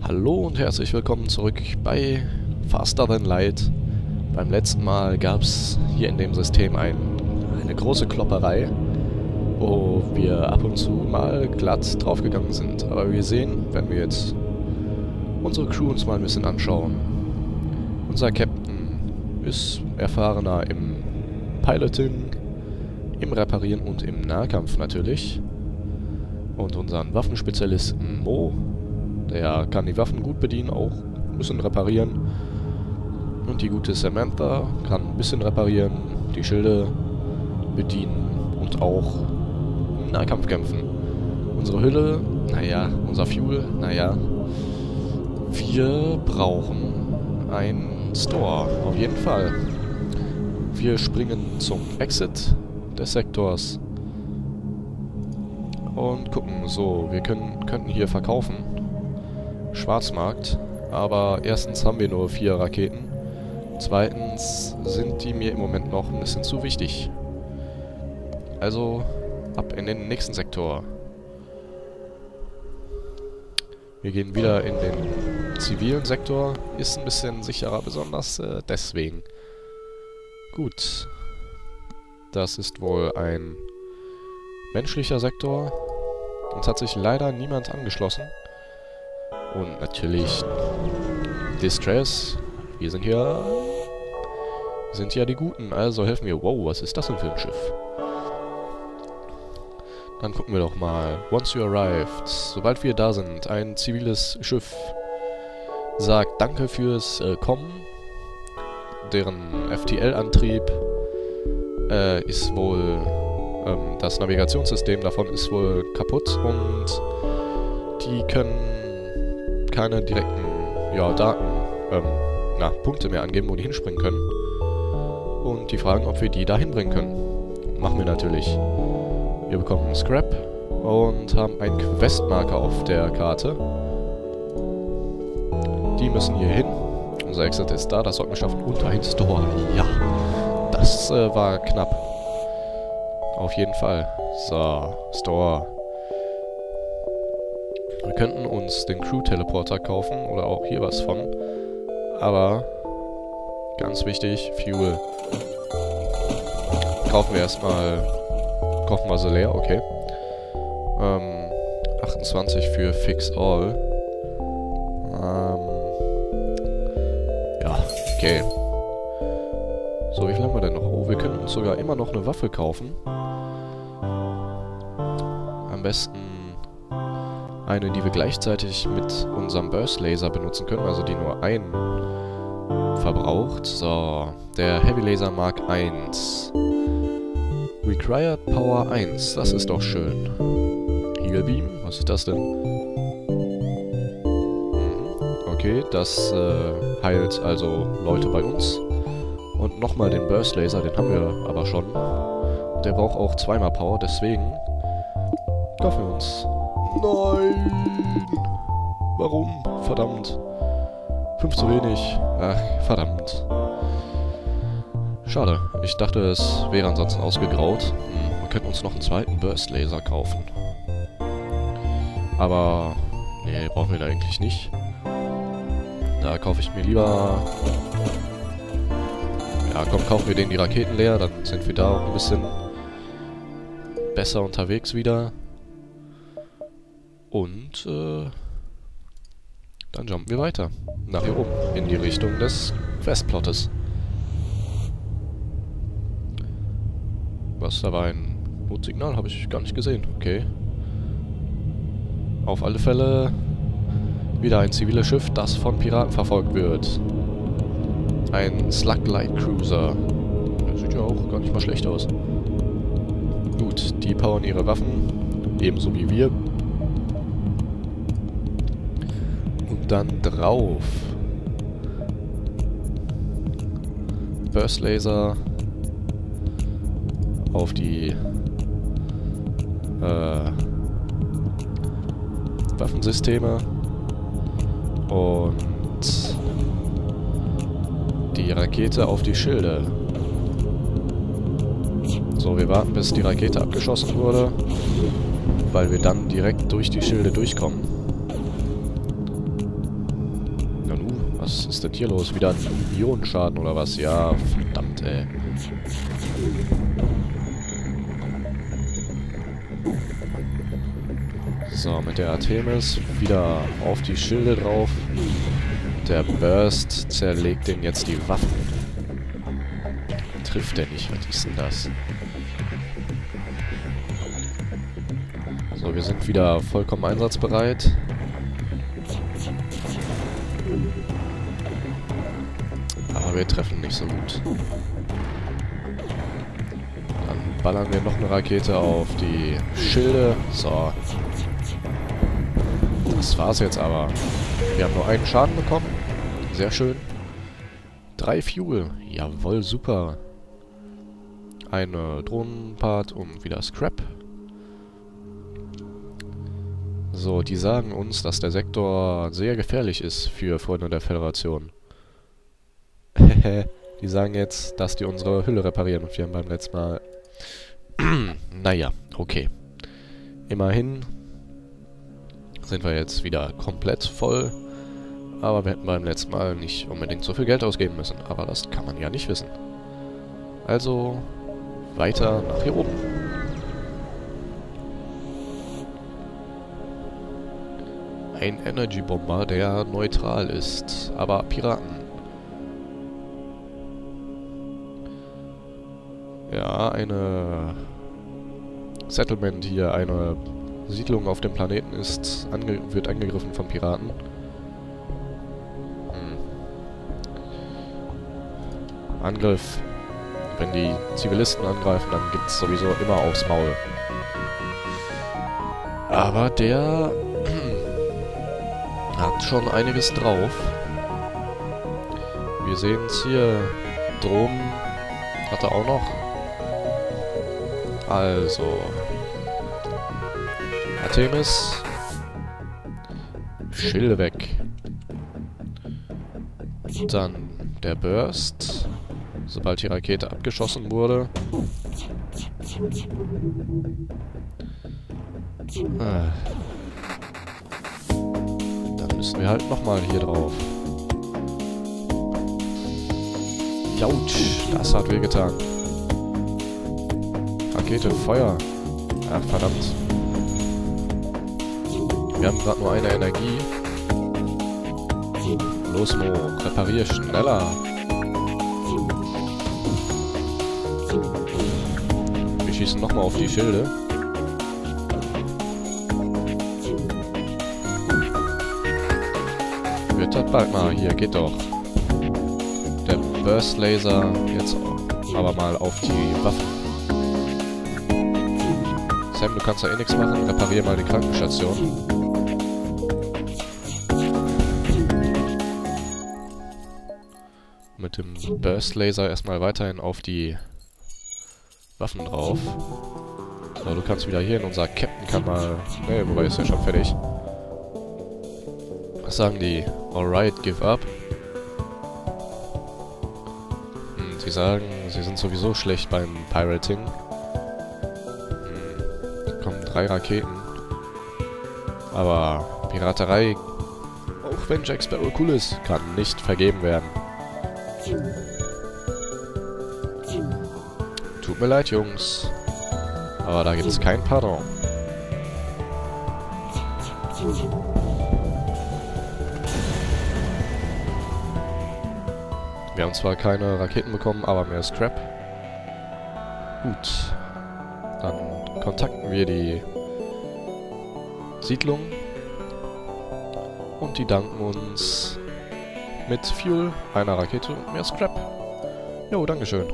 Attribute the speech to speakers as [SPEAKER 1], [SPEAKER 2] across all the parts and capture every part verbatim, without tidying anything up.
[SPEAKER 1] Hallo und herzlich willkommen zurück bei Faster Than Light. Beim letzten Mal gab es hier in dem System ein, eine große Klopperei, wo wir ab und zu mal glatt draufgegangen sind. Aber wir sehen, wenn wir jetzt unsere Crew uns mal ein bisschen anschauen, unser Captain ist erfahrener im Piloting, im Reparieren und im Nahkampf natürlich. Und unseren Waffenspezialisten Mo, der kann die Waffen gut bedienen, auch ein bisschen reparieren. Und die gute Samantha kann ein bisschen reparieren, die Schilde bedienen und auch im Nahkampf kämpfen. Unsere Hülle, naja, unser Fuel, naja. Wir brauchen einen Store, auf jeden Fall. Wir springen zum Exit des Sektors und gucken, so, wir können, könnten hier verkaufen. Schwarzmarkt, aber erstens haben wir nur vier Raketen, zweitens sind die mir im Moment noch ein bisschen zu wichtig. Also ab in den nächsten Sektor. Wir gehen wieder in den zivilen Sektor, ist ein bisschen sicherer, besonders äh, deswegen. Gut, das ist wohl ein menschlicher Sektor. Uns hat sich leider niemand angeschlossen. Und natürlich Distress. Wir sind hier... Wir sind ja die Guten, also helfen wir. Wow, was ist das denn für ein Schiff? Dann gucken wir doch mal. Once you arrived. Sobald wir da sind, ein ziviles Schiff sagt Danke fürs äh, Kommen. Deren F T L-Antrieb äh, ist wohl... Ähm, das Navigationssystem davon ist wohl kaputt und die können keine direkten, ja, Daten, ähm, na, Punkte mehr angeben, wo die hinspringen können. Und die fragen, ob wir die da hinbringen können. Machen wir natürlich. Wir bekommen Scrap und haben einen Questmarker auf der Karte. Die müssen hier hin. Unser Exit ist da, das sollten wir schaffen. Und ein Store. Ja, das äh, war knapp. Auf jeden Fall. So, Store. Wir könnten uns den Crew-Teleporter kaufen oder auch hier was von. Aber, ganz wichtig, Fuel. Kaufen wir erstmal... Kaufen wir sie leer, okay. Ähm, achtundzwanzig für Fix All. Ähm, ja, okay. So, wie viel haben wir denn noch? Oh, wir können uns sogar immer noch eine Waffe kaufen. Am besten eine, die wir gleichzeitig mit unserem Burst Laser benutzen können, also die nur einen verbraucht. So, der Heavy Laser Mark eins. Required Power eins, das ist doch schön. Heal Beam, was ist das denn? Mhm. Okay, das äh, heilt also Leute bei uns. Und nochmal den Burst Laser, den haben wir aber schon. Der braucht auch zweimal Power, deswegen kaufen wir uns. Nein! Warum? Verdammt. Fünf zu wenig. Ach, verdammt. Schade. Ich dachte, es wäre ansonsten ausgegraut. Hm, wir könnten uns noch einen zweiten Burst Laser kaufen. Aber... nee, brauchen wir da eigentlich nicht. Da kaufe ich mir lieber... ja, komm, kaufen wir denen die Raketen leer, dann sind wir da auch ein bisschen besser unterwegs wieder. Und, äh, dann jumpen wir weiter. Nach hier oben. In die Richtung des Questplottes. Was, da war ein Notsignal? Habe ich gar nicht gesehen. Okay. Auf alle Fälle wieder ein ziviles Schiff, das von Piraten verfolgt wird. Ein Slug Light Cruiser. Das sieht ja auch gar nicht mal schlecht aus. Gut, die powern ihre Waffen. Ebenso wie wir. Und dann drauf. Burst Laser. Auf die äh, Waffensysteme. Und die Rakete auf die Schilde. So, wir warten, bis die Rakete abgeschossen wurde, weil wir dann direkt durch die Schilde durchkommen. Was ist denn hier los? Wieder ein Ionenschaden oder was? Ja, verdammt, ey. So, mit der Artemis wieder auf die Schilde drauf. Der Burst zerlegt den jetzt die Waffen. Trifft der nicht? Was ist denn das? So, wir sind wieder vollkommen einsatzbereit. Aber wir treffen nicht so gut. Dann ballern wir noch eine Rakete auf die Schilde. So. Das war's jetzt aber. Wir haben nur einen Schaden bekommen. Sehr schön. Drei Fuel. Jawohl, super. Eine Drohnenpart und wieder Scrap. So, die sagen uns, dass der Sektor sehr gefährlich ist für Freunde der Föderation. Die sagen jetzt, dass die unsere Hülle reparieren und wir haben beim letzten Mal... naja, okay. Immerhin sind wir jetzt wieder komplett voll. Aber wir hätten beim letzten Mal nicht unbedingt so viel Geld ausgeben müssen. Aber das kann man ja nicht wissen. Also weiter nach hier oben. Ein Energy-Bomber, der neutral ist. Aber Piraten. Ja, eine Settlement hier, eine Siedlung auf dem Planeten ist ange wird angegriffen von Piraten. Hm. Angriff. Wenn die Zivilisten angreifen, dann gibt's sowieso immer aufs Maul. Aber der hat schon einiges drauf. Wir sehen es hier. Drohnen hat er auch noch. Also. Artemis. Schilde weg. Dann der Burst. Sobald die Rakete abgeschossen wurde. Ah. Dann müssen wir halt nochmal hier drauf. Jautsch, das hat wehgetan. Rakete, Feuer. Ach, verdammt. Wir haben gerade nur eine Energie. Los, Mo, reparier schneller. Wir schießen nochmal auf die Schilde. Wird das bald mal. Hier, geht doch. Der Burst Laser jetzt aber mal auf die Waffen. Sam, du kannst da eh nichts machen. Reparier mal die Krankenstation. Mit dem Burst Laser erstmal weiterhin auf die Waffen drauf. So, du kannst wieder hier hin. Unser Captain kann mal... Ne, wobei ist ja schon fertig. Was sagen die? Alright, give up. Hm, sie sagen, sie sind sowieso schlecht beim Pirating. Hm, kommen drei Raketen. Aber Piraterei, auch wenn Jack Sparrow cool ist, kann nicht vergeben werden. Tut mir leid, Jungs. Aber da gibt es kein Pardon. Wir haben zwar keine Raketen bekommen, aber mehr Scrap. Gut. Dann kontakten wir die Siedlung. Und die danken uns mit Fuel, einer Rakete und mehr Scrap. Jo, dankeschön.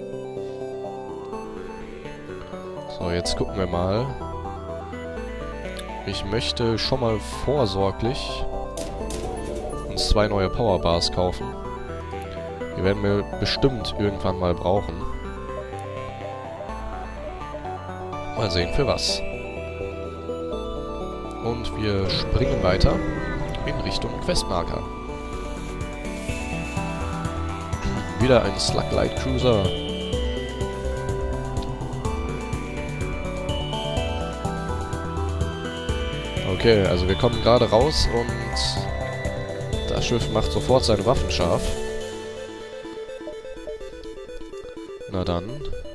[SPEAKER 1] So, jetzt gucken wir mal. Ich möchte schon mal vorsorglich uns zwei neue Powerbars kaufen. Die werden wir bestimmt irgendwann mal brauchen. Mal sehen für was. Und wir springen weiter in Richtung Questmarker. Wieder ein Sluglight Cruiser. Okay, also wir kommen gerade raus und Das Schiff macht sofort seine Waffen scharf. Na dann.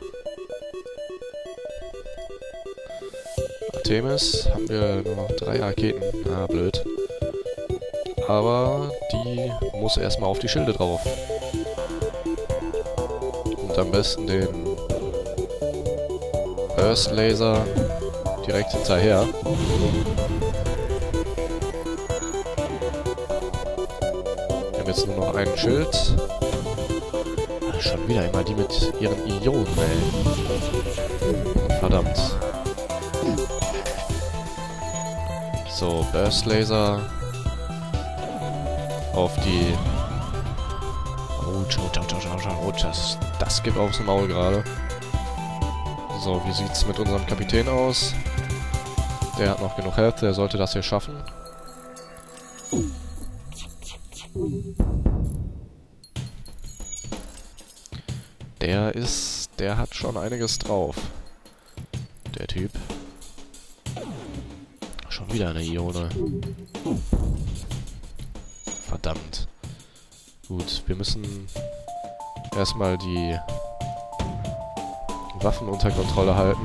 [SPEAKER 1] Artemis haben wir nur noch drei Raketen. Ah, blöd. Aber die muss erstmal auf die Schilde drauf. Und am besten den Burst Laser direkt hinterher. Wir haben jetzt nur noch ein Schild. Ah, schon wieder immer die mit ihren Ionen, ey. Verdammt. So, Burst Laser auf die... Oh, ciao, ciao, ciao, ciao, ciao. Oh, das, das gibt aufs Maul gerade. So, wie sieht's mit unserem Kapitän aus? Der hat noch genug Health, der sollte das hier schaffen. Der ist... Der hat schon einiges drauf. Der Typ. Schon wieder eine Ione. Verdammt. Gut, wir müssen erstmal die Waffen unter Kontrolle halten.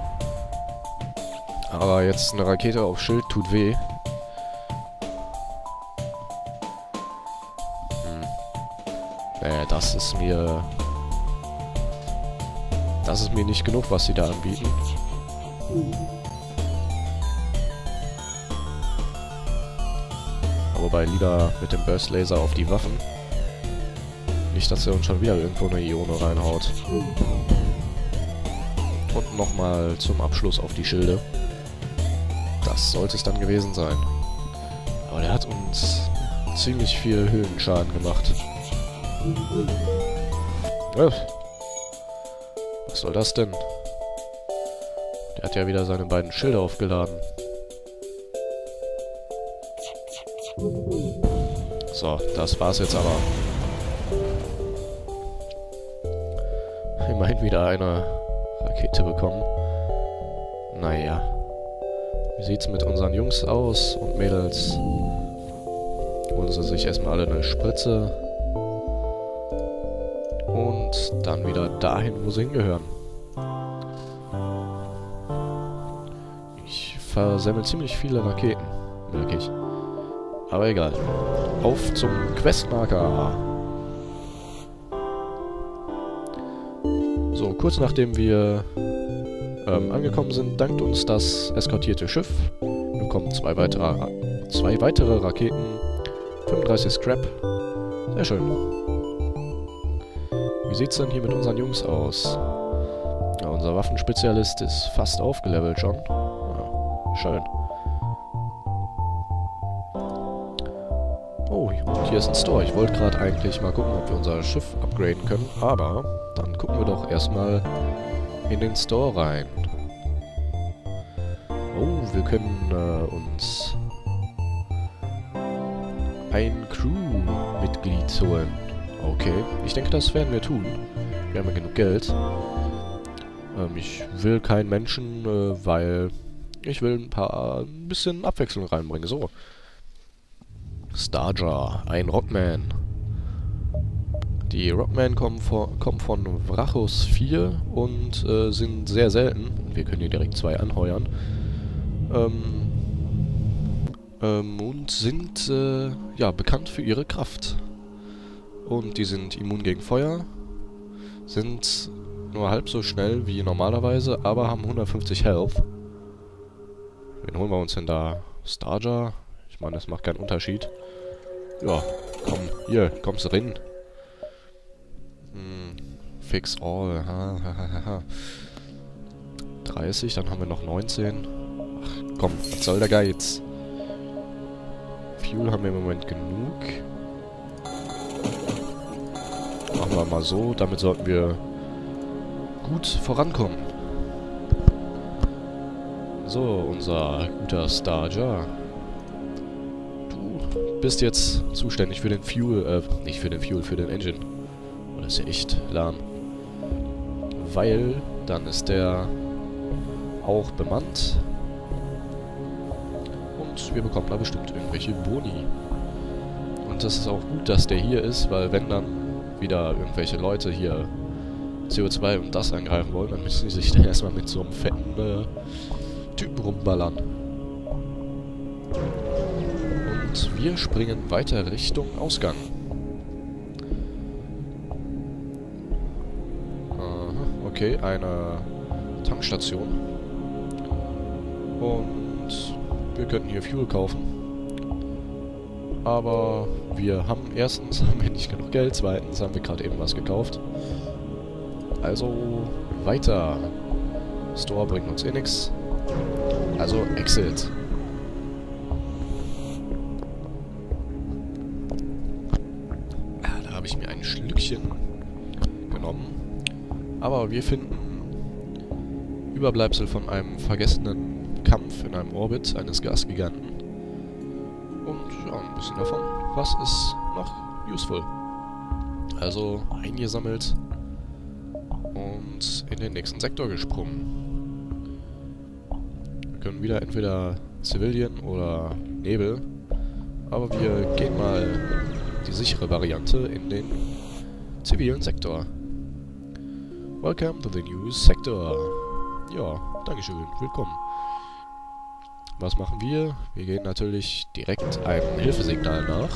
[SPEAKER 1] Aber jetzt eine Rakete auf Schild tut weh. Hm. Naja, das ist mir... Das ist mir nicht genug, was sie da anbieten. Wobei lieber mit dem Burst Laser auf die Waffen. Nicht, dass er uns schon wieder irgendwo eine Ione reinhaut. Und nochmal zum Abschluss auf die Schilde. Das sollte es dann gewesen sein. Aber der hat uns ziemlich viel Höhenschaden gemacht. Äh, was soll das denn? Der hat ja wieder seine beiden Schilde aufgeladen. So, das war's jetzt aber. Immerhin wieder eine Rakete bekommen. Naja. Wie sieht's mit unseren Jungs aus und Mädels? Holen sie sich erstmal alle eine Spritze. Und dann wieder dahin, wo sie hingehören. Ich versemmel ziemlich viele Raketen. Wirklich. Aber egal. Auf zum Questmarker. So, kurz nachdem wir ähm, angekommen sind, dankt uns das eskortierte Schiff. Wir bekommen zwei weitere, zwei weitere Raketen, fünfunddreißig Scrap. Sehr schön. Wie sieht's denn hier mit unseren Jungs aus? Ja, unser Waffenspezialist ist fast aufgelevelt schon. Ja, schön. Oh, und hier ist ein Store. Ich wollte gerade eigentlich mal gucken, ob wir unser Schiff upgraden können, aber dann gucken wir doch erstmal in den Store rein. Oh, wir können äh, uns ein Crew-Mitglied holen. Okay, ich denke, das werden wir tun. Wir haben ja genug Geld. Ähm, ich will keinen Menschen, äh, weil ich will ein paar, ein bisschen Abwechslung reinbringen. So. Starjar, ein Rockman. Die Rockmen kommen, vor, kommen von Vrachos vier und äh, sind sehr selten. Wir können hier direkt zwei anheuern. Ähm, ähm, und sind äh, ja, bekannt für ihre Kraft. Und die sind immun gegen Feuer, sind nur halb so schnell wie normalerweise, aber haben hundertfünfzig Health. Wen holen wir uns denn da? Starjar? Ich meine, das macht keinen Unterschied. Ja, komm, hier, kommst du rein. Hm, fix all, ha, ha, ha, ha. dreißig, dann haben wir noch neunzehn. Ach, komm, was soll der Geiz? Fuel haben wir im Moment genug. Machen wir mal so, damit sollten wir gut vorankommen. So, unser guter Starjar. Du bist jetzt zuständig für den Fuel, äh, nicht für den Fuel, für den Engine. Oh, das ist ja echt lahm. Weil, dann ist der auch bemannt. Und wir bekommen da bestimmt irgendwelche Boni. Und das ist auch gut, dass der hier ist, weil wenn dann wieder irgendwelche Leute hier C O zwei und das angreifen wollen, dann müssen sie sich dann erstmal mit so einem fetten äh, Typen rumballern. Und wir springen weiter Richtung Ausgang. Aha, okay, eine Tankstation. Und wir könnten hier Fuel kaufen. Aber wir haben erstens haben wir nicht genug Geld, zweitens haben wir gerade eben was gekauft. Also weiter. Store bringt uns eh nix. Also Exit. Ja, da habe ich mir ein Schlückchen genommen. Aber wir finden Überbleibsel von einem vergessenen Kampf in einem Orbit eines Gasgiganten. Und ja, ein bisschen davon. Was ist noch useful? Also eingesammelt und in den nächsten Sektor gesprungen. Wir können wieder entweder Civilian oder Nebel, aber wir gehen mal die sichere Variante in den zivilen Sektor. Welcome to the new sector. Ja, dankeschön, willkommen. Was machen wir? Wir gehen natürlich direkt einem Hilfesignal nach.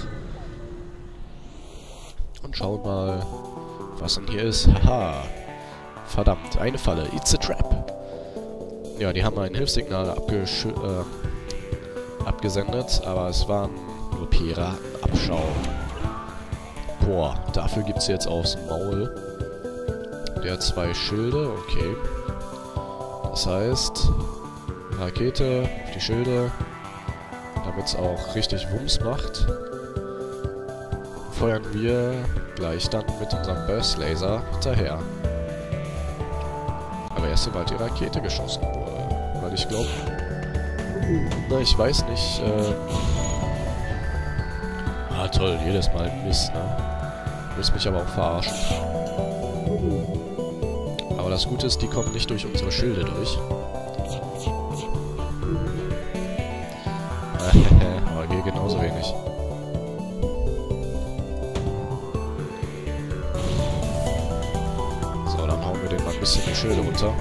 [SPEAKER 1] Und schauen mal, was denn hier ist. Haha. Verdammt, eine Falle. It's a trap. Ja, die haben ein Hilfssignal abgesch äh, abgesendet, aber es waren nur Piratenabschau. Boah, dafür gibt's jetzt aufs Maul. Der hat zwei Schilde, okay. Das heißt, Rakete auf die Schilde, damit es auch richtig Wumms macht, feuern wir gleich dann mit unserem Burst Laser hinterher. Aber erst sobald die Rakete geschossen wurde, weil ich glaube, na ich weiß nicht, äh, ah toll, jedes Mal Mist, ne? Du willst mich aber auch verarschen. Aber das Gute ist, die kommen nicht durch unsere Schilde durch. Aber wir genauso wenig. So, dann hauen wir den mal ein bisschen die Schilde runter.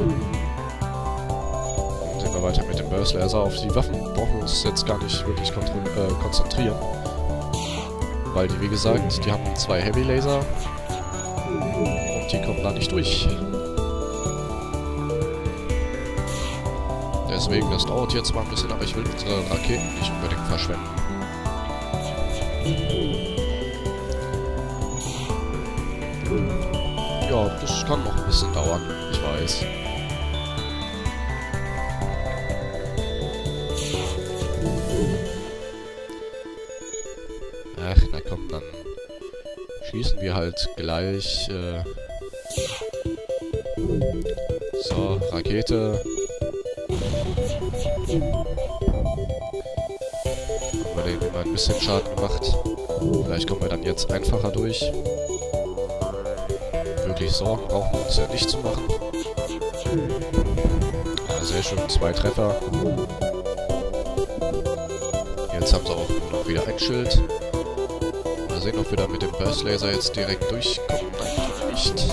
[SPEAKER 1] Dann sind wir weiter mit dem Burst Laser. Auf die Waffen brauchen wir uns jetzt gar nicht wirklich äh, konzentrieren. Weil die, wie gesagt, die haben zwei Heavy Laser. Und die kommen da nicht durch. Deswegen, das dauert jetzt mal ein bisschen, aber ich will unsere Raketen nicht unbedingt verschwenden. Ja, das kann noch ein bisschen dauern, ich weiß. Ach, na komm, dann schießen wir halt gleich. Äh so, Rakete. Haben wir denen mal ein bisschen Schaden gemacht. Vielleicht kommen wir dann jetzt einfacher durch. Wirklich Sorgen brauchen wir uns ja nicht zu machen. Ja, sehr schön, zwei Treffer. Jetzt haben sie auch nur noch wieder ein Schild. Mal sehen, ob wir da mit dem Burst Laser jetzt direkt durchkommen. Nein, nicht.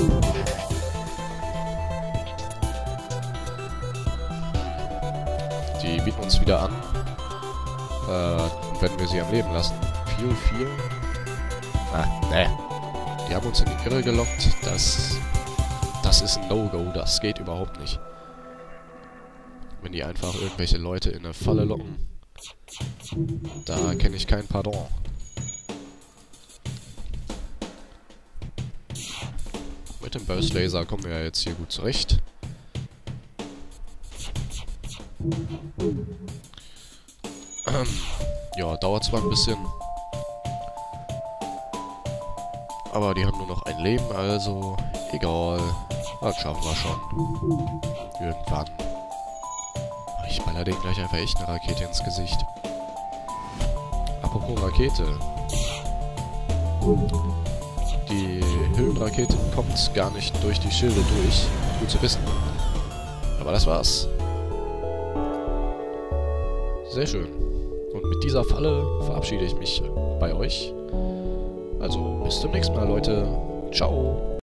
[SPEAKER 1] Die bieten uns wieder an, äh, wenn wir sie am Leben lassen. Fuel vier. Ah, ne. Die haben uns in die Irre gelockt. Das, das ist ein No-Go. Das geht überhaupt nicht. Wenn die einfach irgendwelche Leute in eine Falle locken. Da kenne ich kein Pardon. Mit dem Burst Laser kommen wir ja jetzt hier gut zurecht. Ähm, ja, dauert zwar ein bisschen. Aber die haben nur noch ein Leben, also egal. Das schaffen wir schon. Irgendwann. Ich baller denen gleich einfach echt eine Rakete ins Gesicht. Apropos Rakete. Die Höhenrakete kommt gar nicht durch die Schilde durch. Gut zu wissen. Aber das war's. Sehr schön. Und mit dieser Falle verabschiede ich mich bei euch. Also bis zum nächsten Mal, Leute. Ciao.